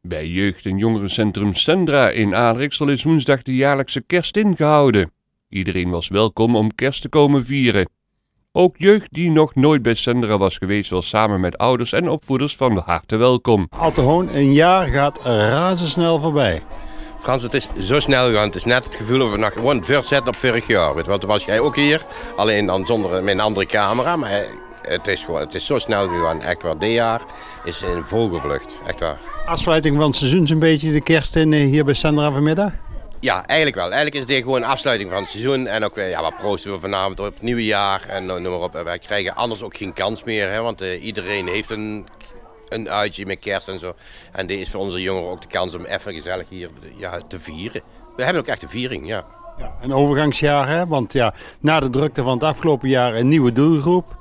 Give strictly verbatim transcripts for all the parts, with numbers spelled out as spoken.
Bij jeugd- en jongerencentrum Sendra in Adrixel is woensdag de jaarlijkse kerstin gehouden. Iedereen was welkom om kerst te komen vieren. Ook jeugd die nog nooit bij Sendra was geweest, was samen met ouders en opvoeders van harte welkom. Al te gewoon, een jaar gaat razendsnel voorbij. Frans, het is zo snel gegaan. Het is net het gevoel of we nog gewoon voortzetten op vorig jaar. Weet je, want toen was jij ook hier, alleen dan zonder mijn andere camera. Maar het is, gewoon, het is zo snel gegaan. Echt waar, dit jaar is een vogelvlucht. Echt waar. Afsluiting van het seizoen is een beetje de kerst in hier bij Sendra vanmiddag? Ja, eigenlijk wel. Eigenlijk is dit gewoon een afsluiting van het seizoen. En ook, ja, wat proosten we vanavond op het nieuwe jaar. En noem maar op. Wij krijgen anders ook geen kans meer. Hè, want uh, iedereen heeft een, een uitje met kerst en zo. En dit is voor onze jongeren ook de kans om even gezellig hier ja, te vieren. We hebben ook echt een viering, ja. Ja, een overgangsjaar, hè? Want ja, na de drukte van het afgelopen jaar een nieuwe doelgroep.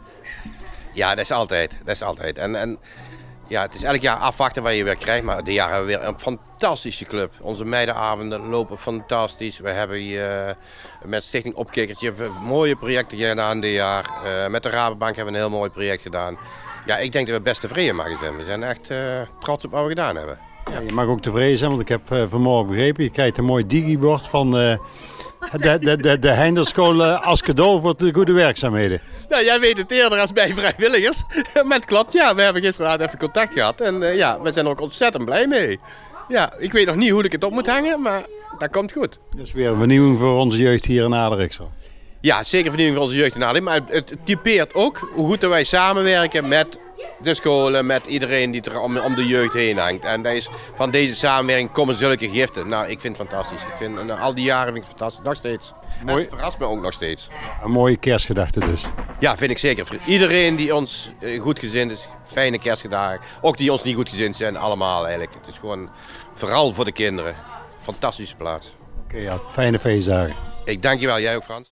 Ja, dat is altijd. Dat is altijd. En, en ja, het is elk jaar afwachten wat je weer krijgt. Maar dit jaar hebben we weer een fantastische club. Onze meidenavonden lopen fantastisch. We hebben hier met Stichting Opkikkertje mooie projecten gedaan dit jaar. Uh, met de Rabobank hebben we een heel mooi project gedaan. Ja, ik denk dat we best tevreden mogen zijn. We zijn echt uh, trots op wat we gedaan hebben. Ja, je mag ook tevreden zijn, want ik heb uh, vanmorgen begrepen, je krijgt een mooi digibord van uh, de, de, de, de Heinderschool uh, als cadeau voor de goede werkzaamheden. Nou, jij weet het eerder als bij vrijwilligers. Met klopt, ja. We hebben gisteravond even contact gehad en uh, ja, we zijn er ook ontzettend blij mee. Ja, ik weet nog niet hoe ik het op moet hangen, maar dat komt goed. Dus weer een vernieuwing voor onze jeugd hier in Adrixel. Ja, zeker vernieuwing voor onze jeugd in Adrixel. Maar het, het typeert ook hoe goed wij samenwerken met de scholen, met iedereen die er om, om de jeugd heen hangt. En dat is, van deze samenwerking komen zulke giften. Nou, ik vind het fantastisch. Ik vind, nou, al die jaren vind ik het fantastisch. Nog steeds. Mooi. En het verrast me ook nog steeds. Een mooie kerstgedachte dus. Ja, vind ik zeker. Voor iedereen die ons uh, goed gezind is, fijne kerstgedagen. Ook die ons niet goed gezind zijn, allemaal eigenlijk. Het is gewoon, vooral voor de kinderen, fantastische plaats. Oké, okay, ja, fijne feestdagen. Ik dank je wel, jij ook Frans.